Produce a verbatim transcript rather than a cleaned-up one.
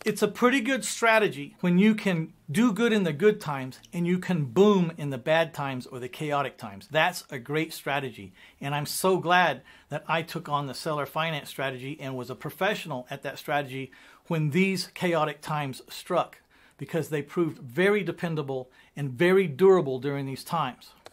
It's a pretty good strategy when you can do good in the good times and you can boom in the bad times or the chaotic times. That's a great strategy. And I'm so glad that I took on the seller finance strategy and was a professional at that strategy when these chaotic times struck, because they proved very dependable and very durable during these times.